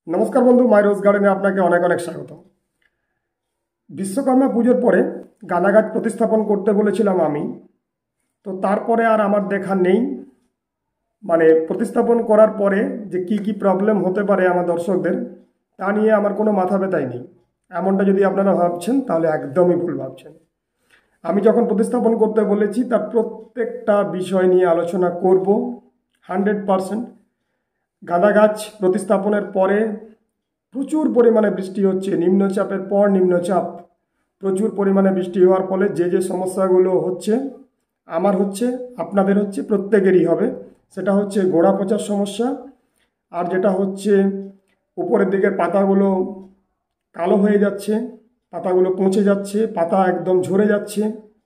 নমস্কার বন্ধু, মাই রোজ গার্ডেনে আপনাকে অনেক অনেক স্বাগত। বিশ্বকর্মা পুজোর পরে গাঁদা গাছ প্রতিস্থাপন করতে বলেছিলাম আমি, তো তারপরে আর আমার দেখা নেই। মানে প্রতিস্থাপন করার পরে যে কি কি প্রবলেম হতে পারে আমার দর্শকদের, তা নিয়ে আমার কোনো মাথা ব্যথাই নেই। এমনটা যদি আপনারা ভাবছেন তাহলে একদমই ভুল ভাবছেন। আমি যখন প্রতিস্থাপন করতে বলেছি তার প্রত্যেকটা বিষয় নিয়ে আলোচনা করব 100%। গাঁদা গাছ প্রতিস্থাপনের পরে প্রচুর পরিমাণে বৃষ্টি হচ্ছে, নিম্নচাপের পর নিম্নচাপ, প্রচুর পরিমাণে বৃষ্টি হওয়ার ফলে যে যে সমস্যাগুলো হচ্ছে, আমার হচ্ছে, আপনাদের হচ্ছে, প্রত্যেকেরই হবে। সেটা হচ্ছে গোড়া পচার সমস্যা, আর যেটা হচ্ছে উপরের দিকের পাতাগুলো কালো হয়ে যাচ্ছে, পাতাগুলো পচে যাচ্ছে, পাতা একদম ঝরে যাচ্ছে।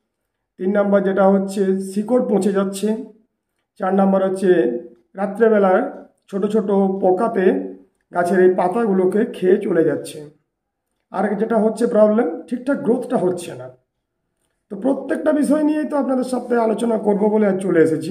3 নাম্বার যেটা হচ্ছে শিকড় পচে যাচ্ছে। 4 নাম্বার হচ্ছে রাত্রেবেলায় ছোট ছোট পোকাতে গাছের এই পাতাগুলোকে খেয়ে চলে যাচ্ছে। আর যেটা হচ্ছে প্রবলেম, ঠিকঠাক গ্রোথটা হচ্ছে না। তো প্রত্যেকটা বিষয় নিয়েই তো আপনাদের সাথে আলোচনা করব বলে আজ চলে এসেছি।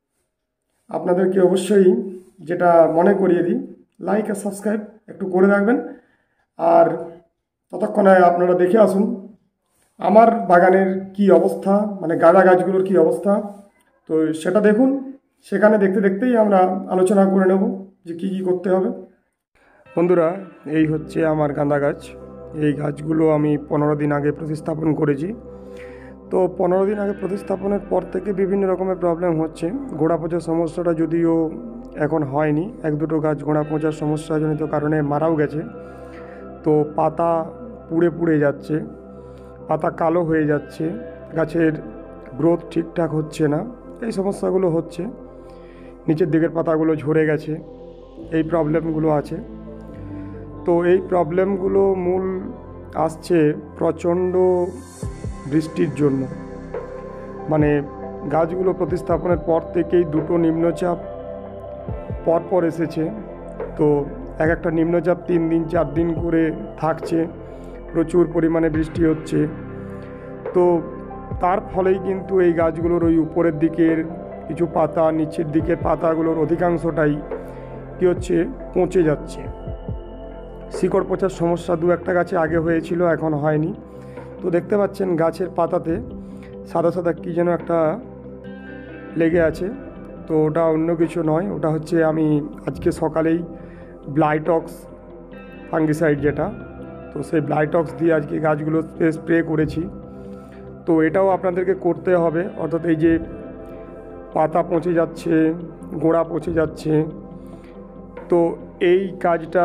আপনাদেরকে অবশ্যই যেটা মনে করিয়ে দিই, লাইক আর সাবস্ক্রাইব একটু করে রাখবেন। আর ততক্ষণে আপনারা দেখে আসুন আমার বাগানের কি অবস্থা, মানে গাঁদা গাছগুলোর কি অবস্থা। তো সেটা দেখুন, সেখানে দেখতে দেখতেই আমরা আলোচনা করে নেব যে কি কি করতে হবে। বন্ধুরা, এই হচ্ছে আমার গাঁদা গাছ। এই গাছগুলো আমি 15 দিন আগে প্রতিস্থাপন করেছি। তো 15 দিন আগে প্রতিস্থাপনের পর থেকে বিভিন্ন রকমের প্রবলেম হচ্ছে। গোড়া পচার সমস্যাটা যদিও এখন হয়নি, 1-2টো গাছ গোড়া পচার সমস্যাজনিত কারণে মারাও গেছে। তো পাতা পুড়ে পুড়ে যাচ্ছে, পাতা কালো হয়ে যাচ্ছে, গাছের গ্রোথ ঠিকঠাক হচ্ছে না, এই সমস্যাগুলো হচ্ছে। নিচের দিকের পাতাগুলো ঝরে গেছে, এই প্রবলেমগুলো আছে। তো এই প্রবলেমগুলো মূল আসছে প্রচণ্ড বৃষ্টির জন্য। মানে গাছগুলো প্রতিস্থাপনের পর থেকেই 2টো নিম্নচাপ পরপর এসেছে। তো একটা নিম্নচাপ 3 দিন 4 দিন করে থাকছে, প্রচুর পরিমাণে বৃষ্টি হচ্ছে। তো তার ফলেই কিন্তু এই গাছগুলোর ওই উপরের দিকের কিছু পাতা, নিচের দিকের পাতাগুলোর অধিকাংশটাই কী হচ্ছে, পচে যাচ্ছে। শিকড় পচার সমস্যা 2-একটা গাছে আগে হয়েছিল, এখন হয়নি। তো দেখতে পাচ্ছেন গাছের পাতাতে সাদা সাদা কী যেন একটা লেগে আছে। তো ওটা অন্য কিছু নয়, ওটা হচ্ছে আমি আজকে সকালেই ব্লাইটক্স ফাঙ্গিসাইড যেটা, তো সেই ব্লাইটক্স দিয়ে আজকে গাছগুলো স্প্রে করেছি। তো এটাও আপনাদেরকে করতে হবে। অর্থাৎ এই যে পাতা পচে যাচ্ছে, গোড়া পচে যাচ্ছে, তো এই কাজটা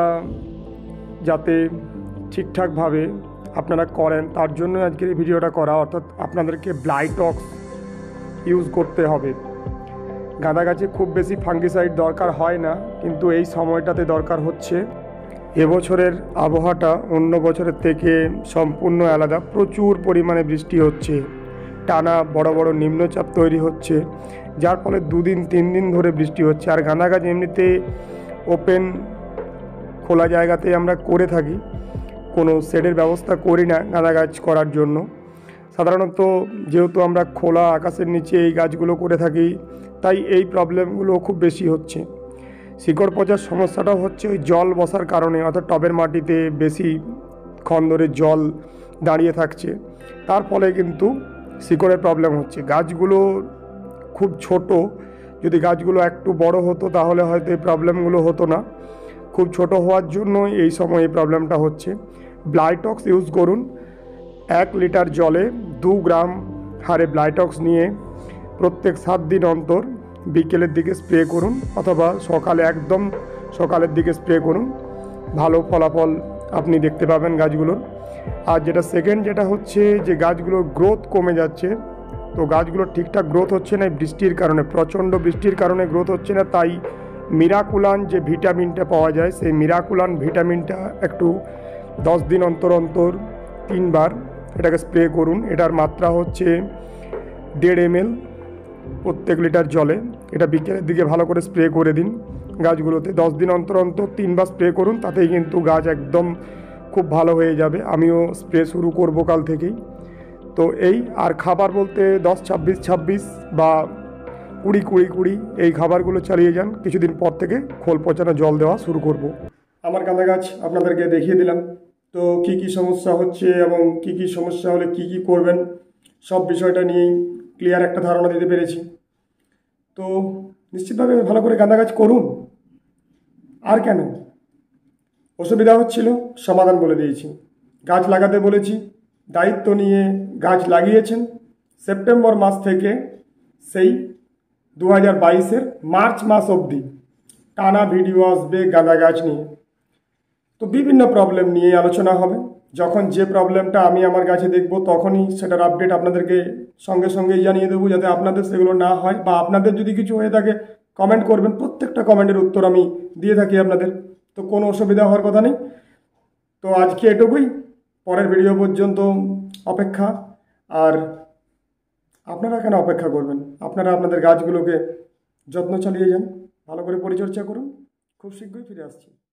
যাতে ঠিকঠাকভাবে আপনারা করেন তার জন্য আজকের এই ভিডিওটা করা। অর্থাৎ আপনাদেরকে ব্লাইটক্স ইউজ করতে হবে। গাঁদা গাছে খুব বেশি ফাঙ্গিসাইড দরকার হয় না, কিন্তু এই সময়টাতে দরকার হচ্ছে। এবছরের আবহাওয়াটা অন্য বছরের থেকে সম্পূর্ণ আলাদা। প্রচুর পরিমাণে বৃষ্টি হচ্ছে, টানা বড় বড় নিম্নচাপ তৈরি হচ্ছে, যার ফলে 2 দিন 3 দিন ধরে বৃষ্টি হচ্ছে। আর গাঁদা গাছ এমনিতে ওপেন খোলা জায়গাতে আমরা করে থাকি, কোনো শেডের ব্যবস্থা করি না গাঁদা গাছ করার জন্য। সাধারণত যেহেতু আমরা খোলা আকাশের নিচে এই গাছগুলো করে থাকি, তাই এই প্রবলেমগুলো খুব বেশি হচ্ছে। শিকড় পচার সমস্যাটাও হচ্ছে ওই জল বসার কারণে, অর্থাৎ টবের মাটিতে বেশিক্ষণ ধরে জল দাঁড়িয়ে থাকছে, তার ফলে কিন্তু শিকড়ের প্রবলেম হচ্ছে। গাছগুলো খুব ছোট, যদি গাছগুলো একটু বড় হতো তাহলে হয়তো এই প্রবলেমগুলো হতো না। খুব ছোট হওয়ার জন্য এই সময় এই প্রবলেমটা হচ্ছে। ব্লাইটক্স ইউজ করুন। 1 লিটার জলে 2 গ্রাম হারে ব্লাইটক্স নিয়ে প্রত্যেক 7 দিন অন্তর বিকেলের দিকে স্প্রে করুন, অথবা সকালে, একদম সকালের দিকে স্প্রে করুন। ভালো ফলাফল আপনি দেখতে পাবেন গাছগুলোর। আর যেটা সেকেন্ড, যেটা হচ্ছে যে গাছগুলোর গ্রোথ কমে যাচ্ছে। তো গাছগুলোর ঠিকঠাক গ্রোথ হচ্ছে না বৃষ্টির কারণে, প্রচণ্ড বৃষ্টির কারণে গ্রোথ হচ্ছে না। তাই মিরাকুলান যে ভিটামিনটা পাওয়া যায়, সেই মিরাকুলান ভিটামিনটা একটু 10 দিন অন্তর অন্তর 3 বার এটাকে স্প্রে করুন। এটার মাত্রা হচ্ছে 1.5 ml প্রত্যেক লিটার জলে। এটা বিকেলের দিকে ভালো করে স্প্রে করে দিন গাছগুলোতে। 10 দিন অন্তর অন্তর 3 বার স্প্রে করুন, তাতেই কিন্তু গাছ একদম খুব ভালো হয়ে যাবে। আমিও স্প্রে শুরু করব কাল থেকেই। তো এই, আর খাবার বলতে 10-26-26 বা 20-20-20 এই খাবারগুলো চালিয়ে যান। কিছুদিন পর থেকে খোল পচানো জল দেওয়া শুরু করব। আমার গাঁদা গাছ আপনাদেরকে দেখিয়ে দিলাম। তো কি কি সমস্যা হচ্ছে এবং কি কি সমস্যা হলে কি কি করবেন সব বিষয়টা নিয়েই ক্লিয়ার একটা ধারণা দিতে পেরেছি। তো নিশ্চিতভাবে ভালো করে গাঁদা গাছ করুন। আর কেন অসুবিধা হচ্ছিল সমাধান বলে দিয়েছি। গাছ লাগাতে বলেছি, দায়িত্ব নিয়ে গাছ লাগিয়েছেন। সেপ্টেম্বর মাস থেকে সেই 2022-এর মার্চ মাস অবধি টানা ভিডিও আসবে গাঁদা গাছ নিয়ে। তো বিভিন্ন প্রবলেম নিয়ে আলোচনা হবে। যখন যে প্রবলেমটা আমি আমার গাছে দেখব তখনই সেটার আপডেট আপনাদেরকে সঙ্গে সঙ্গেই জানিয়ে দেবো, যাতে আপনাদের সেগুলো না হয়, বা আপনাদের যদি কিছু হয়ে থাকে কমেন্ট করবেন, প্রত্যেকটা কমেন্টের উত্তর আমি দিয়ে থাকি আপনাদের। তো কোনো অসুবিধা হওয়ার কথা নেই। তো আজকে এটুকুই, পরের ভিডিও পর্যন্ত অপেক্ষা। আর আপনারা কেন অপেক্ষা করবেন? আপনারা আপনাদের গাছগুলোকে যত্ন চালিয়ে যান, ভালো করে পরিচর্যা করুন। খুব শীঘ্রই ফিরে আসছি।